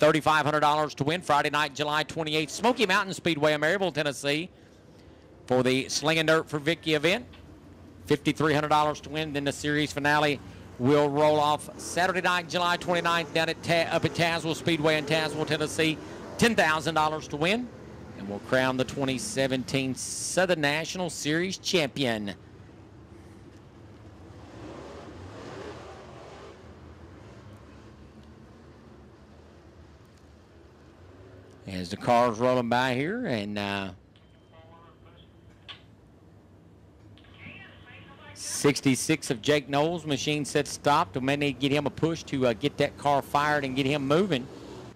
$3,500 to win Friday night, July 28th, Smoky Mountain Speedway in Maryville, Tennessee, for the Slinging Dirt for Vicky event. $5,300 to win. Then the series finale will roll off Saturday night, July 29th, down up at Tazewell Speedway in Tazewell, Tennessee. $10,000 to win, and we'll crown the 2017 Southern National Series champion. As the cars rolling by here, and 66 of Jake Knowles, machine set stopped. We may need to get him a push to get that car fired and get him moving.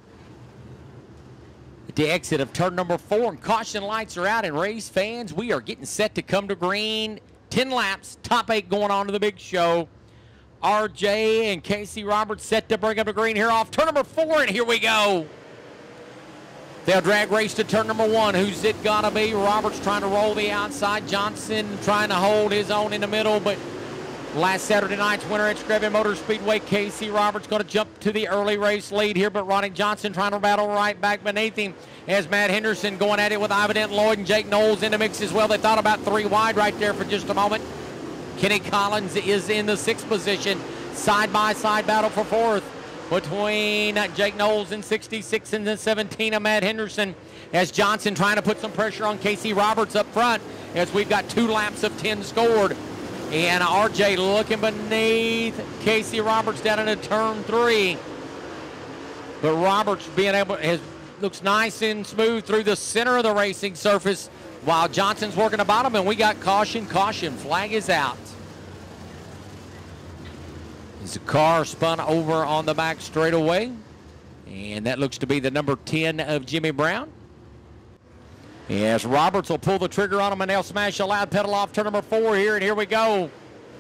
At the exit of turn number 4, and caution lights are out, and race fans, we are getting set to come to green. 10 laps, top 8 going on to the big show. RJ and Casey Roberts set to bring up the green here off turn number 4, and here we go. They'll drag race to turn number 1. Who's it gonna be? Roberts trying to roll the outside. Johnson trying to hold his own in the middle, but last Saturday night's winner at Screven Motor Speedway, Casey Roberts, going to jump to the early race lead here, but Ronnie Johnson trying to battle right back beneath him as Matt Henderson going at it with Ivan Denton Lloyd and Jake Knowles in the mix as well. They thought about 3 wide right there for just a moment. Kenny Collins is in the 6th position. Side-by-side battle for 4th between Jake Knowles in 66 and the 17 of Matt Henderson, as Johnson trying to put some pressure on Casey Roberts up front, as we've got 2 laps of 10 scored. And RJ looking beneath Casey Roberts down into turn 3. But Roberts being able, looks nice and smooth through the center of the racing surface while Johnson's working the bottom, and we got caution, flag is out. As the car spun over on the back straightaway, and that looks to be the number 10 of Jimmy Brown. Yes, Roberts will pull the trigger on him, and they'll smash a loud pedal off turn number 4 here, and here we go.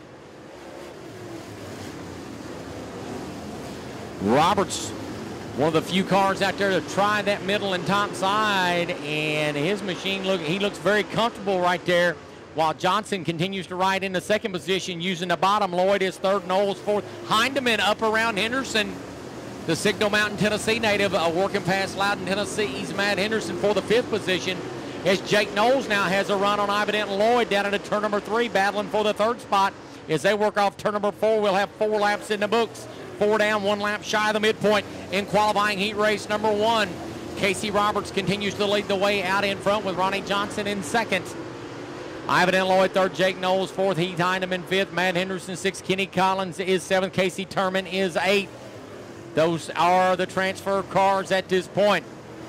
Roberts, one of the few cars out there to try that middle and top side, and his machine, he looks very comfortable right there, while Johnson continues to ride in the 2nd position using the bottom. Lloyd is 3rd, Knowles 4th. Hindeman up around Henderson, the Signal Mountain, Tennessee native, working past Loudon, Tennessee's Matt Henderson for the 5th position, as Jake Knowles now has a run on Ivan Denton Lloyd down into turn number 3, battling for the 3rd spot. As they work off turn number 4, we'll have 4 laps in the books. 4 down, 1 lap shy of the midpoint in qualifying heat race number 1. Casey Roberts continues to lead the way out in front with Ronnie Johnson in 2nd. Ivan Denton Lloyd 3rd, Jake Knowles 4th, Heath Heineman 5th, Matt Henderson 6th, Kenny Collins is 7th, Casey Turman is 8th. Those are the transfer cars at this point.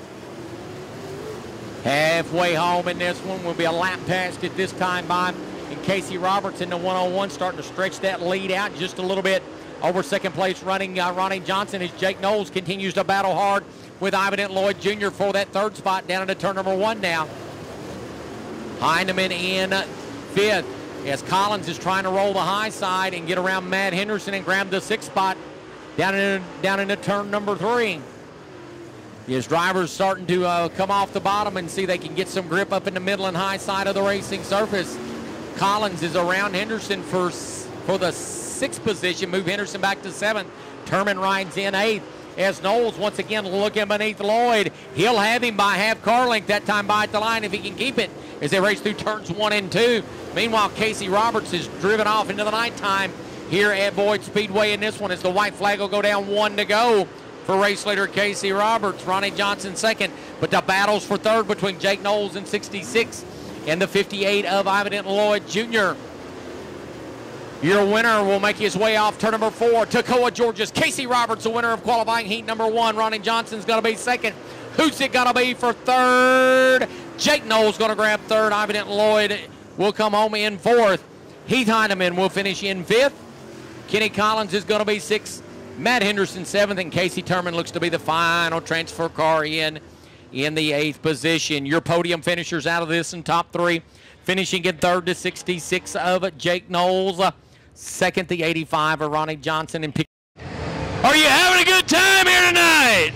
Halfway home in this one will be a lap past at this time by, and Casey Roberts in the 101 starting to stretch that lead out just a little bit over 2nd place running Ronnie Johnson, as Jake Knowles continues to battle hard with Ivan Denton Lloyd Jr. for that 3rd spot down into turn number 1 now. Heineman in 5th, as Collins is trying to roll the high side and get around Matt Henderson and grab the 6th spot down into turn number 3. His drivers starting to come off the bottom and see they can get some grip up in the middle and high side of the racing surface. Collins is around Henderson for the 6th position, move Henderson back to 7th. Turman rides in 8th. As Knowles once again looking beneath Lloyd. He'll have him by half car length that time by at the line if he can keep it as they race through turns 1 and 2. Meanwhile, Casey Roberts is driven off into the nighttime here at Boyd Speedway in this one, as the white flag will go down, 1 to go for race leader Casey Roberts. Ronnie Johnson 2nd, but the battles for 3rd between Jake Knowles in 66 and the 58 of Ivan Denton Lloyd Jr. Your winner will make his way off turn number 4, Toccoa, Georgia's Casey Roberts, the winner of qualifying heat number 1. Ronnie Johnson's going to be 2nd. Who's it going to be for 3rd? Jake Knowles going to grab 3rd. Ivan Denton Lloyd will come home in 4th. Heath Heineman will finish in 5th. Kenny Collins is going to be 6th. Matt Henderson 7th, and Casey Turman looks to be the final transfer car in the 8th position. Your podium finishers out of this in top 3. Finishing in 3rd to 66 of Jake Knowles. 2nd, the 85 of Ronnie Johnson. And are you having a good time here tonight?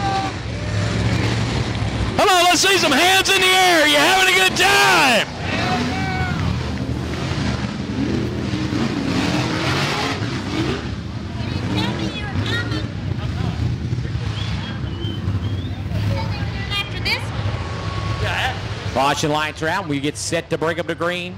Come on, let's see some hands in the air. Are you having a good time? Caution lights are out. We get set to bring up the green.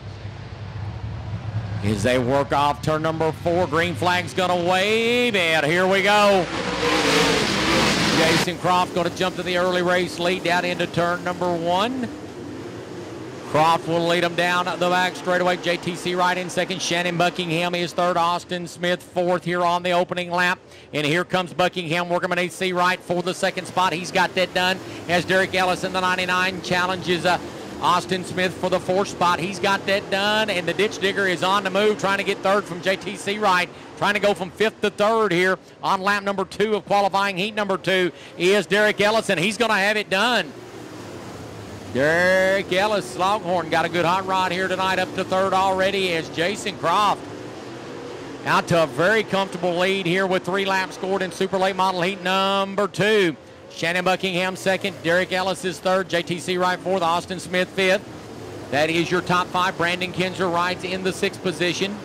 As they work off turn number 4, green flag's gonna wave, and here we go. Jason Croft gonna jump to the early race lead down into turn number 1. Croft will lead them down the back straightaway. JTC right in second. Shannon Buckingham is third. Austin Smith fourth here on the opening lap. And here comes Buckingham working beneath C right for the second spot. He's got that done as Derek Ellis in the 99 challenges Austin Smith for the 4th spot. He's got that done, and the ditch digger is on the move, trying to get third from JTC right. Trying to go from 5th to 3rd here on lap number 2 of qualifying heat number 2 is Derek Ellis, and he's going to have it done. Derek Ellis, Longhorn, got a good hot rod here tonight, up to 3rd already as Jason Croft out to a very comfortable lead here with 3 laps scored in Super Late Model Heat number 2. Shannon Buckingham 2nd, Derek Ellis is 3rd, JTC right 4th, Austin Smith 5th. That is your top 5. Brandon Kinzer rides in the 6th position.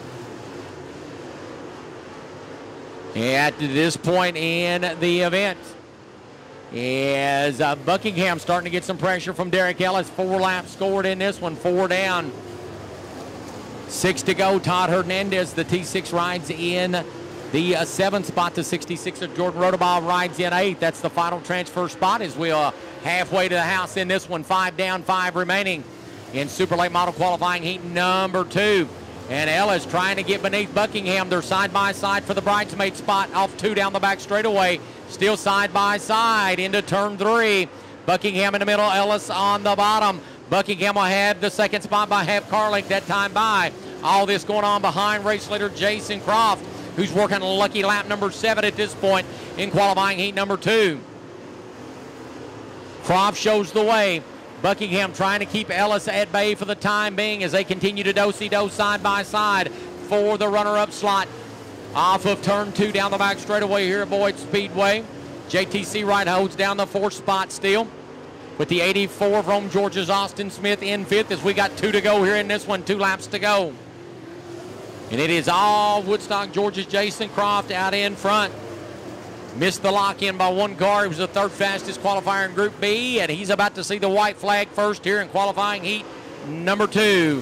At this point in the event, as Buckingham starting to get some pressure from Derek Ellis. 4 laps scored in this one, 4 down. 6 to go. Todd Hernandez, the T6, rides in the 7th spot. The 66er Jordan Rodabaugh rides in 8th. That's the final transfer spot as we are halfway to the house in this one. 5 down, 5 remaining in Super Late Model qualifying heat number 2. And Ellis trying to get beneath Buckingham. They're side by side for the bridesmaid spot off 2 down the back straightaway. Still side by side into turn 3. Buckingham in the middle, Ellis on the bottom. Buckingham will have the 2nd spot by half car length that time by. All this going on behind race leader Jason Croft, who's working a lucky lap number 7 at this point in qualifying heat number 2. Croft shows the way. Buckingham trying to keep Ellis at bay for the time being as they continue to do-si-do side by side for the runner-up slot. Off of turn 2 down the back straightaway here at Boyd Speedway. JTC right holds down the 4th spot still. With the 84 from Georgia's Austin Smith in 5th as we got 2 to go here in this one, 2 laps to go. And it is all Woodstock, Georgia's Jason Croft out in front. Missed the lock-in by 1 car. He was the 3rd fastest qualifier in Group B, and he's about to see the white flag first here in qualifying heat number 2.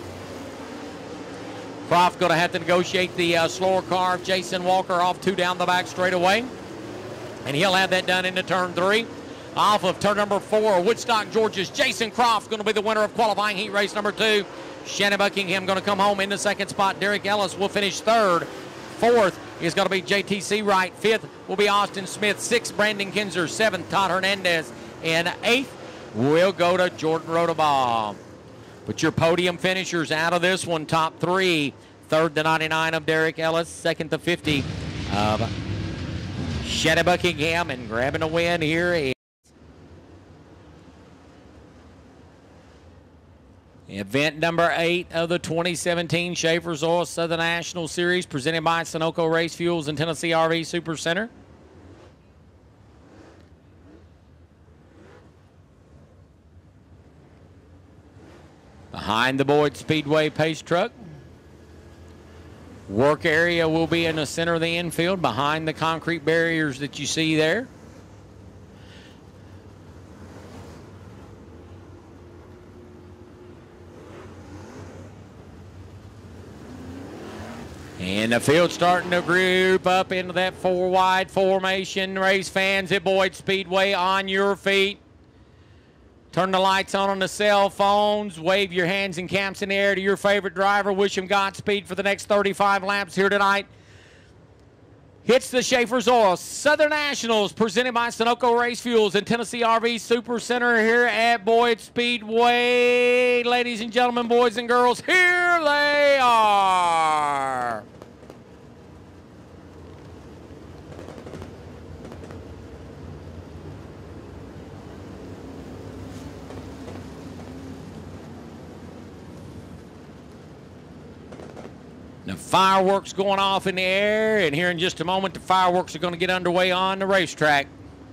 Croft going to have to negotiate the slower car of Jason Walker off 2 down the back straightaway. And he'll have that done into turn 3. Off of turn number 4, Woodstock, Georgia's Jason Croft going to be the winner of qualifying heat race number 2. Shannon Buckingham going to come home in the 2nd spot. Derek Ellis will finish 3rd. 4th is going to be JTC Wright. 5th will be Austin Smith. 6th, Brandon Kinzer. 7th, Todd Hernandez. And 8th will go to Jordan Rodabaugh. But your podium finishers out of this one, top 3. 3rd, the 99 of Derek Ellis. 2nd, the 50 of Shannon Buckingham. And grabbing a win here is event number 8 of the 2017 Schaefer's Oil Southern National Series, presented by Sunoco Race Fuels and Tennessee RV Super Center. Behind the Boyd Speedway pace truck. Work area will be in the center of the infield behind the concrete barriers that you see there. And the field starting to group up into that 4 wide formation. Race fans at Boyd Speedway, on your feet. Turn the lights on the cell phones. Wave your hands and caps in the air to your favorite driver. Wish him Godspeed for the next 35 laps here tonight. Hits the Schaefer's Oil Southern Nationals, presented by Sunoco Race Fuels and Tennessee RV Super Center here at Boyd Speedway. Ladies and gentlemen, boys and girls, here they are. The fireworks going off in the air, and here in just a moment, the fireworks are going to get underway on the racetrack.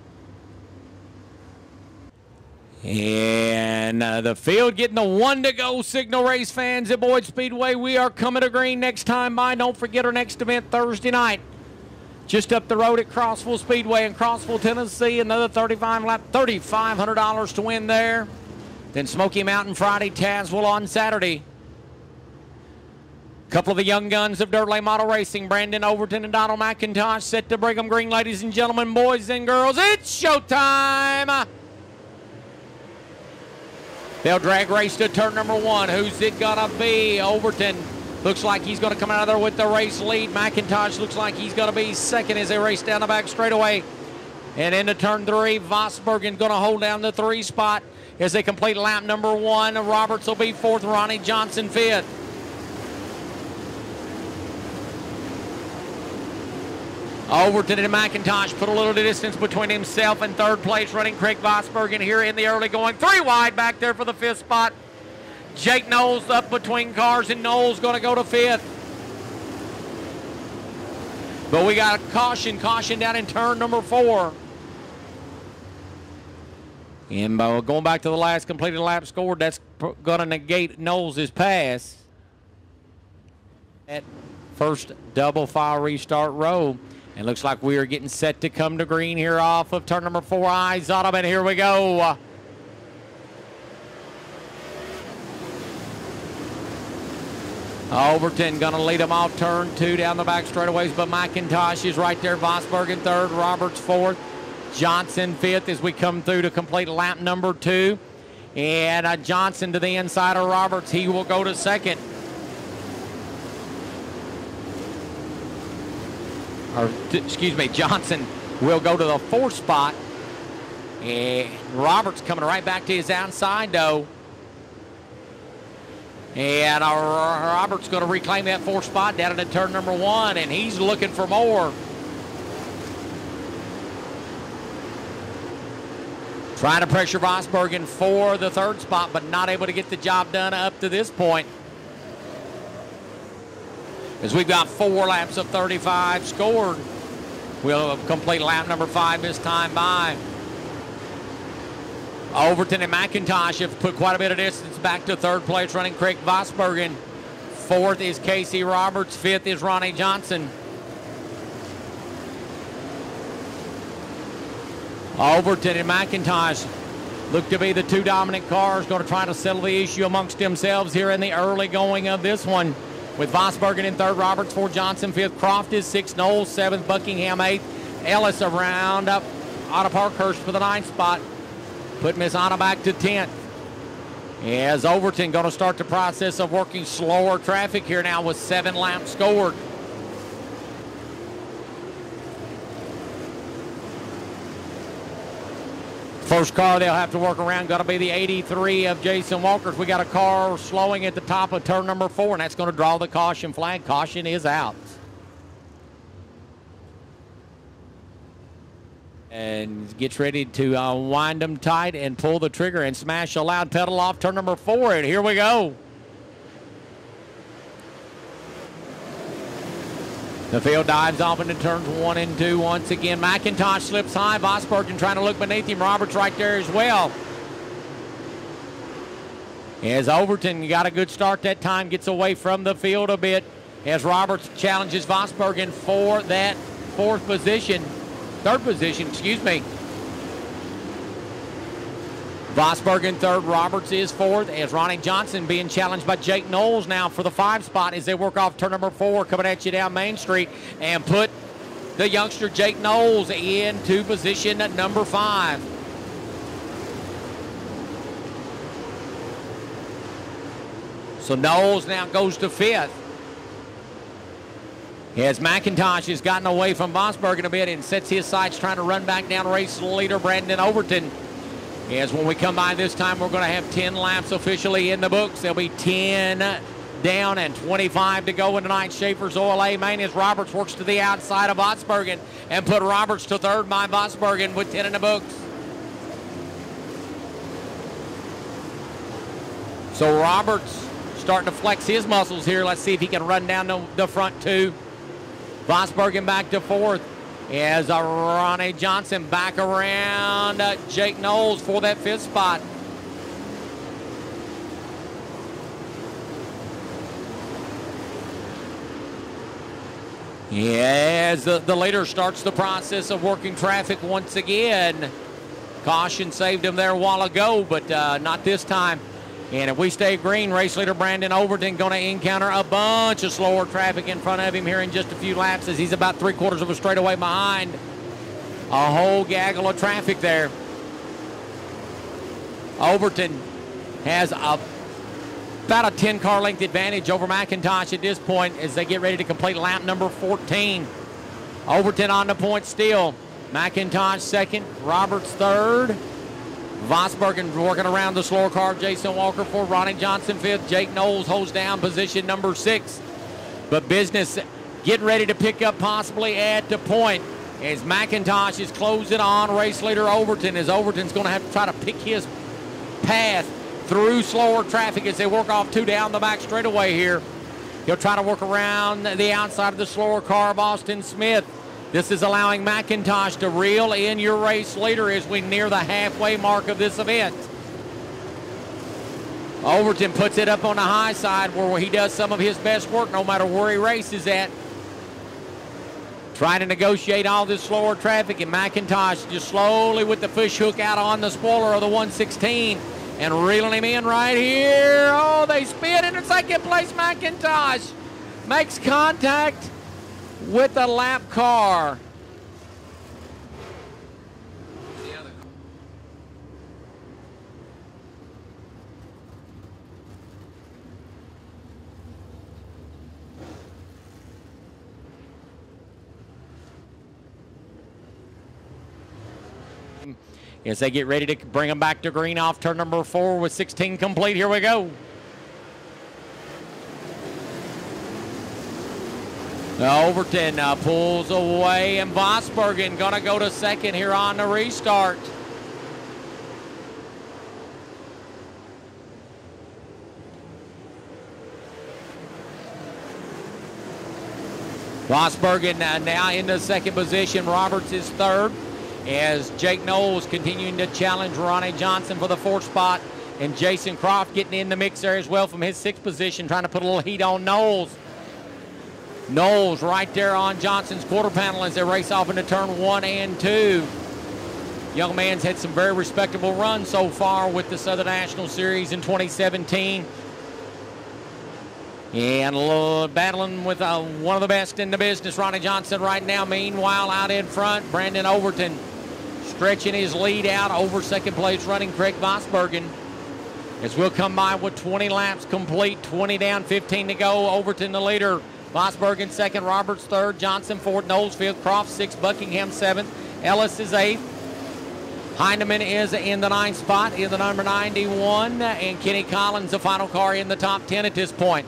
And the field getting the 1 to go signal. Race fans at Boyd Speedway, we are coming to green next time by. Don't forget our next event Thursday night. Just up the road at Crossville Speedway in Crossville, Tennessee. Another 35 lap, $3,500 to win there. Then Smoky Mountain Friday, Tazewell on Saturday. Couple of the young guns of Dirt Lane Model Racing, Brandon Overton and Donald McIntosh, set to Brigham Green, ladies and gentlemen, boys and girls. It's showtime. They'll drag race to turn number 1. Who's it gonna be? Overton looks like he's gonna come out of there with the race lead. McIntosh looks like he's gonna be second as they race down the back straightaway. And into turn 3, Vosbergen gonna hold down the 3 spot as they complete lap number 1. Roberts will be 4th, Ronnie Johnson 5th. Overton and McIntosh put a little distance between himself and 3rd place, running Craig Vosbergen here in the early going. 3 wide back there for the 5th spot. Jake Knowles up between cars, and Knowles going to go to 5th. But we got a caution down in turn number 4. And going back to the last completed lap scored, that's going to negate Knowles' pass at first double file restart row. And looks like we are getting set to come to green here off of turn number 4. Eyes on him, and here we go. Overton going to lead him off turn 2 down the back straightaways, but McIntosh is right there. Vosbergen 3rd, Roberts 4th, Johnson 5th as we come through to complete lap number 2. And Johnson to the inside of Roberts. He will go to 2nd. Johnson will go to the 4th spot. And Roberts coming right back to his outside, though. And Roberts going to reclaim that 4th spot down into turn number 1, and he's looking for more. Trying to pressure Vosbergen for the 3rd spot, but not able to get the job done up to this point. As we've got 4 laps of 35 scored. We'll complete lap number 5 this time by. Overton and McIntosh have put quite a bit of distance back to 3rd place, running Craig Vosbergen. 4th is Casey Roberts. 5th is Ronnie Johnson. Overton and McIntosh look to be the 2 dominant cars, going to try to settle the issue amongst themselves here in the early going of this one. With Vosbergen in 3rd, Roberts 4th, Johnson 5th, Croft is 6th, Knowles 7th, Buckingham 8th, Ellis around up Otto Parkhurst for the 9th spot, put Miss Anna back to 10th. As Overton going to start the process of working slower traffic here now with 7 laps scored. First car they'll have to work around got to be the 83 of Jason Walkers. We got a car slowing at the top of turn number 4, and that's going to draw the caution flag. Caution is out. And gets ready to wind them tight and pull the trigger and smash the loud pedal off turn number 4, and here we go. The field dives off into turns 1 and 2 once again. McIntosh slips high. Vosbergen trying to look beneath him. Roberts right there as well. As Overton got a good start that time, gets away from the field a bit as Roberts challenges Vosbergen for that 3rd position, excuse me. Vosbergen 3rd, Roberts is 4th, as Ronnie Johnson being challenged by Jake Knowles now for the 5 spot as they work off turn number 4, coming at you down Main Street, and put the youngster Jake Knowles into position at number 5. So Knowles now goes to 5th. As McIntosh has gotten away from Vosbergen a bit and sets his sights trying to run back down race leader Brandon Overton. As when we come by this time, we're going to have 10 laps officially in the books. There'll be 10 down and 25 to go in tonight. Schaefer's OLA main as Roberts works to the outside of Vosbergen and put Roberts to 3rd by Vosbergen with 10 in the books. So Roberts starting to flex his muscles here. Let's see if he can run down the front 2. Vosbergen back to 4th. As Ronnie Johnson back around Jake Knowles for that 5th spot. As the leader starts the process of working traffic once again. Caution saved him there a while ago, but not this time. And if we stay green, race leader Brandon Overton going to encounter a bunch of slower traffic in front of him here in just a few laps as he's about 3/4 of a straightaway behind. A whole gaggle of traffic there. Overton has about a 10-car length advantage over McIntosh at this point as they get ready to complete lap number 14. Overton on the point still. McIntosh second, Roberts third. Vosbergen working around the slower car. Jason Walker fourth, Ronnie Johnson fifth. Jake Knowles holds down position number 6. But business getting ready to pick up possibly at the point as McIntosh is closing on race leader Overton, as Overton's going to have to try to pick his path through slower traffic as they work off 2 down the back straightaway here. He'll try to work around the outside of the slower car of Austin Smith. This is allowing McIntosh to reel in your race leader as we near the halfway mark of this event. Overton puts it up on the high side where he does some of his best work no matter where he races at. Trying to negotiate all this slower traffic, and McIntosh just slowly with the fish hook out on the spoiler of the 116 and reeling him in right here. Oh, they spin into second place. McIntosh makes contact with the lap car. As they get ready to bring them back to green off turn number 4 with 16 complete. Here we go. Overton pulls away, and Vosbergen going to go to second here on the restart. Vosbergen now in the second position. Roberts is third as Jake Knowles continuing to challenge Ronnie Johnson for the 4th spot, and Jason Croft getting in the mix there as well from his 6th position, trying to put a little heat on Knowles. Knowles right there on Johnson's quarter panel as they race off into turn 1 and 2. Young man's had some very respectable runs so far with the Southern National Series in 2017. And battling with one of the best in the business, Ronnie Johnson right now. Meanwhile, out in front, Brandon Overton stretching his lead out over second place running Craig Vosbergen. As we'll come by with 20 laps complete, 20 down, 15 to go. Overton the leader. Vosbergen second, Roberts third, Johnson fourth, Knowles fifth, Croft sixth, Buckingham seventh, Ellis is eighth. Heineman is in the 9th spot in the number 91, and Kenny Collins, the final car in the top 10 at this point.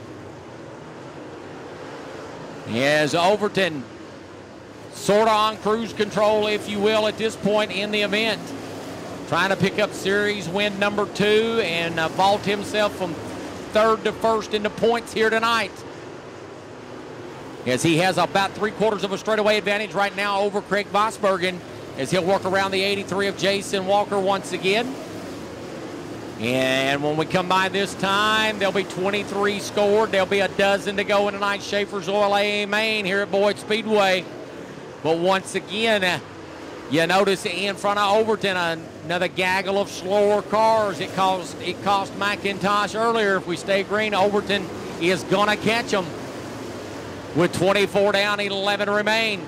As Overton sort of on cruise control, if you will, at this point in the event. Trying to pick up series win number 2 and vault himself from 3rd to 1st in the points here tonight. As he has about 3/4 of a straightaway advantage right now over Craig Vosbergen as he'll work around the 83 of Jason Walker once again. And when we come by this time, there'll be 23 scored. There'll be a dozen to go in tonight's Schaefer's Oil A Main here at Boyd Speedway. But once again, you notice in front of Overton, another gaggle of slower cars. It cost McIntosh earlier. If we stay green, Overton is going to catch them with 24 down, 11 remain.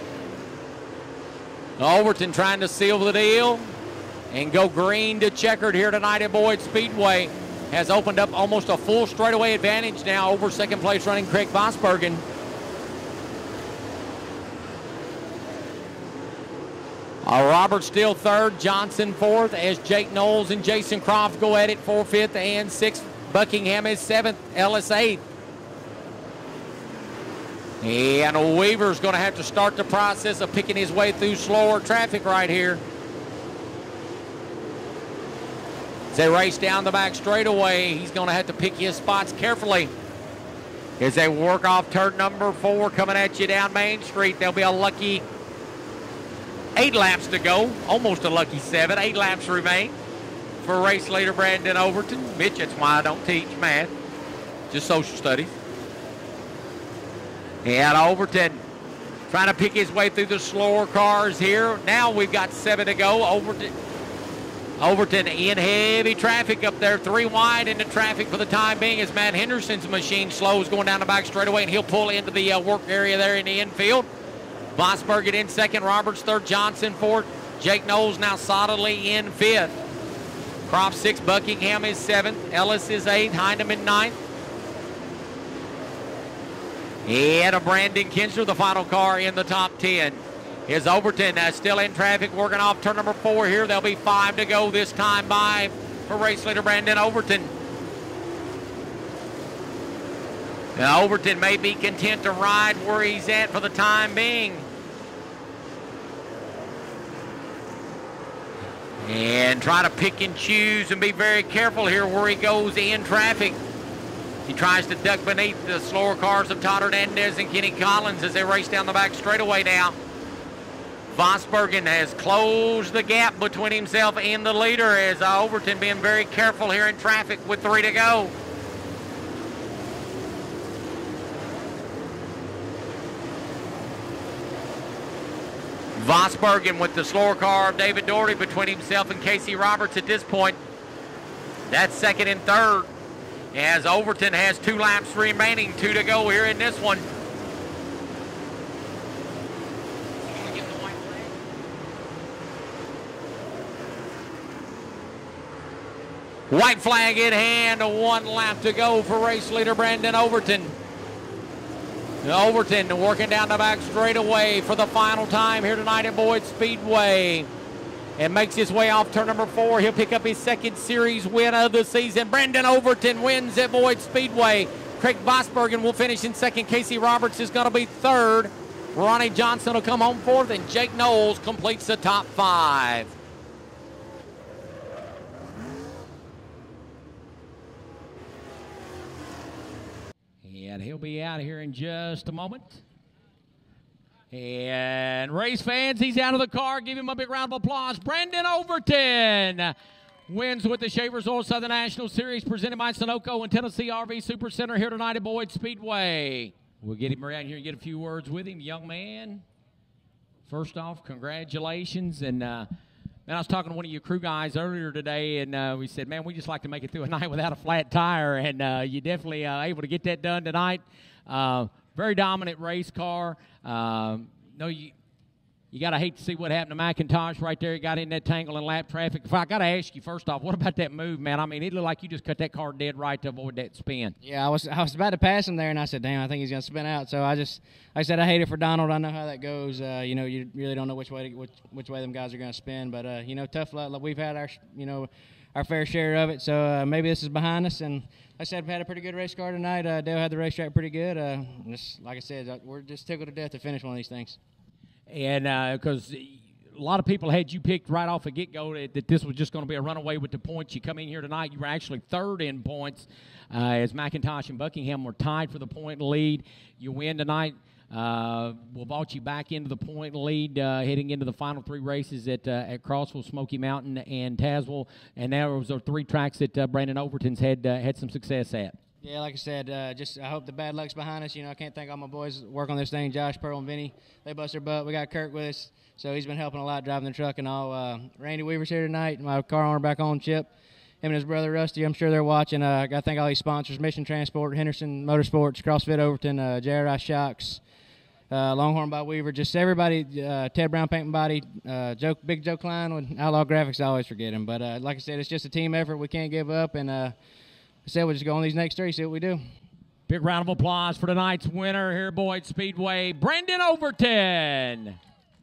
Overton trying to seal the deal and go green to checkered here tonight at Boyd Speedway. Has opened up almost a full straightaway advantage now over second place running Craig Vosbergen. Roberts still third, Johnson fourth as Jake Knowles and Jason Croft go at it for 5th and 6th. Buckingham is 7th, Ellis 8th. And Weaver's going to have to start the process of picking his way through slower traffic right here. As they race down the back straightaway, he's going to have to pick his spots carefully. As they work off turn number 4 coming at you down Main Street, there'll be a lucky 8 laps to go, almost a lucky 7. 8 laps remain for race leader Brandon Overton. Mitch, that's why I don't teach math, just social studies. And Overton trying to pick his way through the slower cars here. Now we've got 7 to go. Overton Overton in heavy traffic up there, 3 wide into traffic for the time being as Matt Henderson's machine slows going down the back straightaway, and he'll pull into the work area there in the infield. Vosbergen in second, Roberts third, Johnson fourth. Jake Knowles now solidly in fifth. Croft sixth, Buckingham is seventh, Ellis is eighth, Heineman ninth. And a Brandon Kinsler, the final car in the top 10. Is Overton still in traffic, working off turn number 4 here. There'll be 5 to go this time by for race leader Brandon Overton. Now Overton may be content to ride where he's at for the time being. And try to pick and choose and be very careful here where he goes in traffic. He tries to duck beneath the slower cars of Todd Hernandez and Kenny Collins as they race down the back straightaway now. Vosbergen has closed the gap between himself and the leader as Overton being very careful here in traffic with 3 to go. Vosbergen with the slower car of David Doherty between himself and Casey Roberts at this point. That's second and third as Overton has 2 laps remaining, 2 to go here in this one. White flag in hand, 1 lap to go for race leader Brandon Overton. Overton working down the back straightaway for the final time here tonight at Boyd Speedway. And makes his way off turn number 4. He'll pick up his second series win of the season. Brandon Overton wins at Boyd Speedway. Craig Vosbergen will finish in second. Casey Roberts is going to be third. Ronnie Johnson will come home fourth. And Jake Knowles completes the top 5. And he'll be out here in just a moment. And race fans, he's out of the car. Give him a big round of applause. Brandon Overton wins with the Shavers Oil Southern National Series presented by Sunoco and Tennessee RV Super Center here tonight at Boyd Speedway. We'll get him around here and get a few words with him. Young man, first off, congratulations. And man, I was talking to one of your crew guys earlier today, and we said, man, we just like to make it through a night without a flat tire, and you definitely able to get that done tonight. Very dominant race car. No, you got to hate to see what happened to McIntosh right there. He got in that tangle in lap traffic. If I got to ask you, first off, what about that move, man? I mean, it looked like you just cut that car dead right to avoid that spin. Yeah, I was about to pass him there, and I said, damn, I think he's going to spin out. So I said, I hate it for Donald. I know how that goes. You know, you really don't know which way them guys are going to spin. But, you know, tough luck. We've had our fair share of it. So maybe this is behind us. And like I said, we've had a pretty good race car tonight. Dale had the racetrack pretty good. Just like I said, we're just tickled to death to finish one of these things. And because a lot of people had you picked right off the get-go that this was just going to be a runaway with the points. You come in here tonight, you were actually third in points as McIntosh and Buckingham were tied for the point lead. You win tonight. We'll vault you back into the point lead heading into the final 3 races at Crossville, Smoky Mountain, and Tazewell. And those are 3 tracks that Brandon Overton's had some success at. Yeah, like I said, I hope the bad luck's behind us. You know, I can't thank all my boys that work on this thing, Josh, Pearl, and Vinny. They bust their butt. We got Kirk with us, so he's been helping a lot driving the truck and all. Randy Weaver's here tonight, my car owner back on, Chip. Him and his brother, Rusty, I'm sure they're watching. I got to thank all these sponsors, Mission Transport, Henderson Motorsports, CrossFit Overton, JRI Shocks, Longhorn by Weaver, just everybody, Ted Brown Paint and Body, Big Joe Klein with Outlaw Graphics, I always forget him. But like I said, it's just a team effort. We can't give up, and I said we'll just go on these next 3, see what we do. Big round of applause for tonight's winner here at Boyd Speedway, Brandon Overton.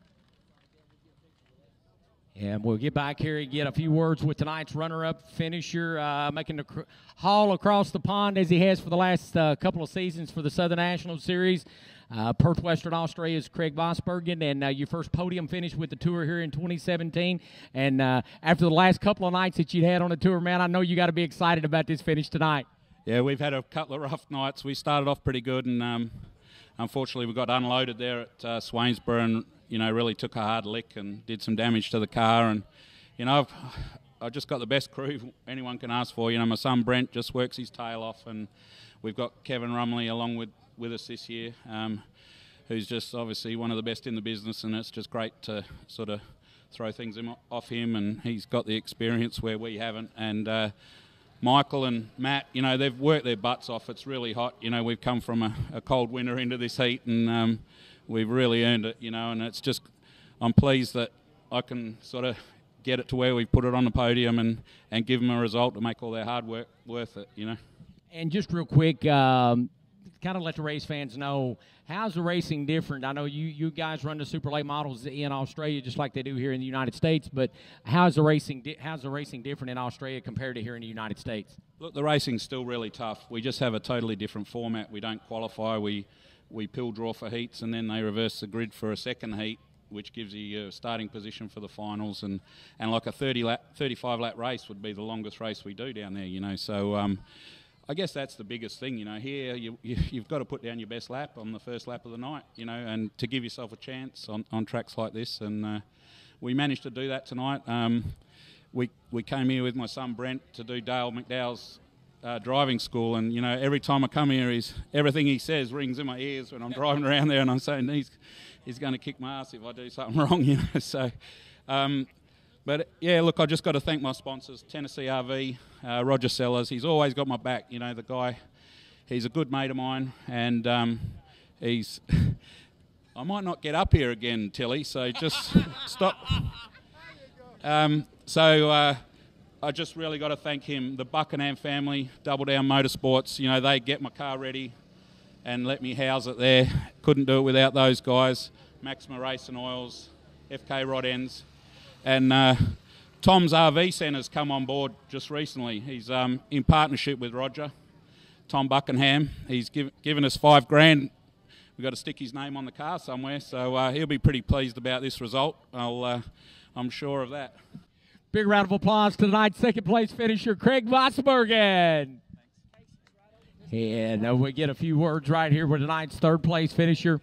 And we'll get back here and get a few words with tonight's runner-up finisher, making the haul across the pond as he has for the last couple of seasons for the Southern National Series. Perth, Western Australia's Craig Vosbergen, and your first podium finish with the tour here in 2017. And after the last couple of nights that you had on the tour, man, I know you got to be excited about this finish tonight. Yeah, we've had a couple of rough nights. We started off pretty good, and unfortunately we got unloaded there at Swainsborough and, you know, really took a hard lick and did some damage to the car. And, you know, I've just got the best crew anyone can ask for. You know, my son Brent just works his tail off, and we've got Kevin Rumley along with us this year, who's just obviously one of the best in the business, and it's just great to sort of throw things off him, and he's got the experience where we haven't. And Michael and Matt, you know, they've worked their butts off. It's really hot. You know, we've come from a cold winter into this heat, and we've really earned it, you know, and it's just, I'm pleased that I can sort of get it to where we've put it on the podium and give them a result to make all their hard work worth it, you know. And just real quick, kind of let the race fans know, how's the racing different? I know you guys run the super late models in Australia just like they do here in the United States, but how's the racing different in Australia compared to here in the United States? Look, the racing's still really tough. We just have a totally different format. We don't qualify. We pill draw for heats, and then they reverse the grid for a second heat, which gives you a starting position for the finals, and like a 35 lap race would be the longest race we do down there, you know. So I guess that's the biggest thing, you know. Here you've got to put down your best lap on the first lap of the night, you know, and to give yourself a chance on tracks like this, and we managed to do that tonight. We came here with my son Brent to do Dale McDowell's driving school, and you know, every time I come here, everything he says rings in my ears when I'm driving around there, and I'm saying he's going to kick my ass if I do something wrong, you know. So, but yeah, look, I just got to thank my sponsors, Tennessee RV, Roger Sellers. He's always got my back, you know. The guy, he's a good mate of mine, and he's. I might not get up here again, Tilly. So just stop. I just really got to thank him, the Buckingham family, Double Down Motorsports. You know, they get my car ready and let me house it there. Couldn't do it without those guys. Maxima Race and Oils, FK Rod Ends. And Tom's RV Centre's come on board just recently. He's in partnership with Roger, Tom Buckingham. He's given us $5,000. We've got to stick his name on the car somewhere, so he'll be pretty pleased about this result. I'm sure of that. Big round of applause to tonight's second place finisher, Craig Vosbergen. And we get a few words right here with tonight's third place finisher,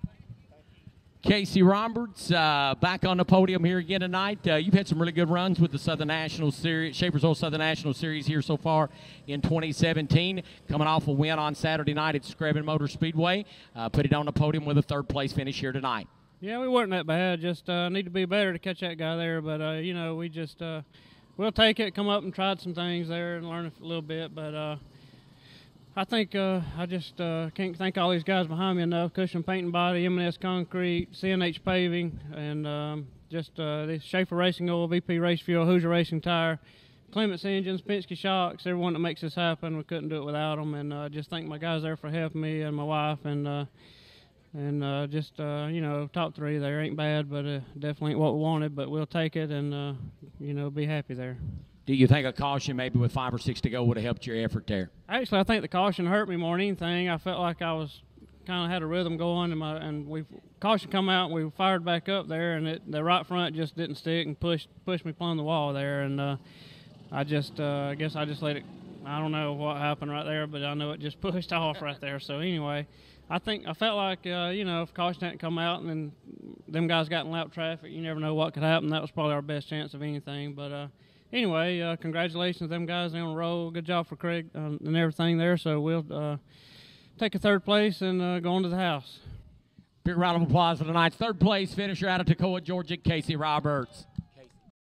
Casey Roberts, back on the podium here again tonight. You've had some really good runs with the Southern National Series, Schaefer's Old Southern National Series here so far in 2017. Coming off a win on Saturday night at Screven Motor Speedway. Put it on the podium with a third place finish here tonight. Yeah, we weren't that bad. Just need to be better to catch that guy there. But, you know, we just we'll take it, come up and tried some things there and learn a little bit. But I think I just can't thank all these guys behind me enough. Cushion Paint and Body, M&S Concrete, CNH Paving, and just the Schaefer Racing Oil, VP Race Fuel, Hoosier Racing Tire, Clements Engines, Penske Shocks, everyone that makes this happen. We couldn't do it without them. And just thank my guys there for helping me and my wife. And just, you know, top three there ain't bad, but definitely ain't what we wanted, but we'll take it and, you know, be happy there. Do you think a caution maybe with 5 or 6 to go would have helped your effort there? Actually, I think the caution hurt me more than anything. I felt like I was kind of had a rhythm going, and caution come out, and we fired back up there, and the right front just didn't stick and pushed me plumb the wall there, and I guess I just let it. I don't know what happened right there, but I know it just pushed off right there. So anyway, I felt like, you know, if caution hadn't come out and then them guys got in lap traffic, you never know what could happen. That was probably our best chance of anything. But anyway, congratulations to them guys. They're on a roll. Good job for Craig and everything there. So we'll take a third place and go on to the house. Big round of applause for tonight's third place finisher out of Toccoa, Georgia, Casey Roberts.